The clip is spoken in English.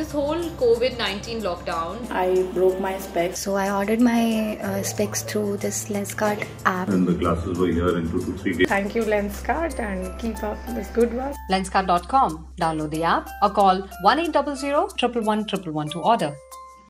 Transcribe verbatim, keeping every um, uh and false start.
this whole COVID nineteen lockdown, I broke my specs. So I ordered my uh, specs through this Lenskart app. And the glasses were here in two to three days. Thank you, Lenskart, and keep up this good work. Lenskart dot com. Download the app or call one eight hundred, one one one, one one one to order.